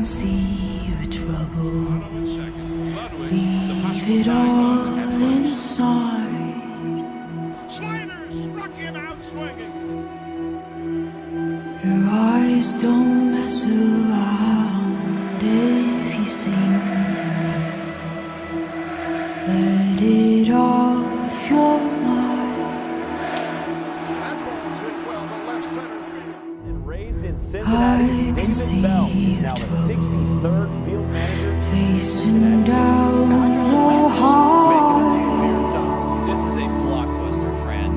can see your trouble. Leave it all inside. Slider struck him out swinging. Your eyes don't mess around if you sing to me. Let it off your mind. That ball's hit well to left center field. And raised in Cincinnati, David Bell is now the 63rd field manager. Facing down your heart. This is a blockbuster, Fran.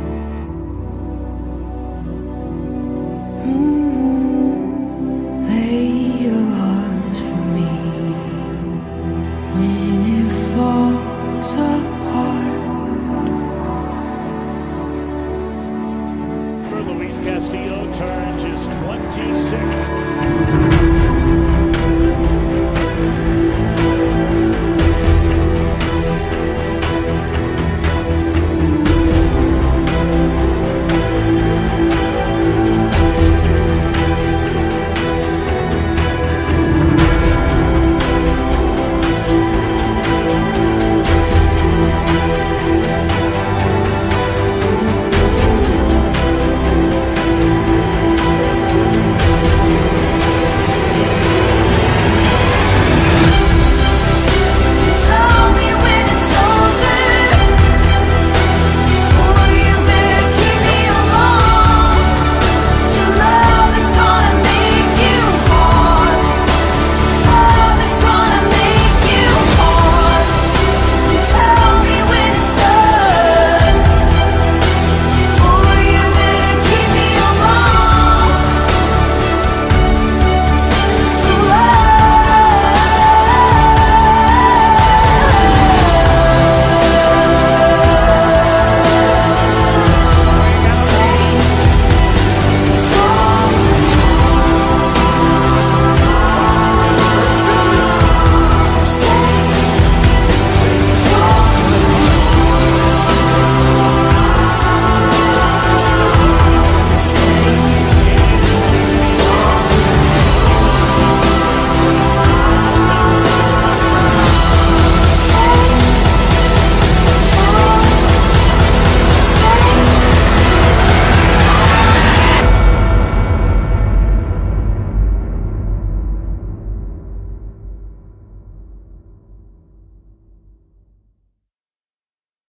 Lay your arms for me when it falls apart. For Luis Castillo, turn just 26.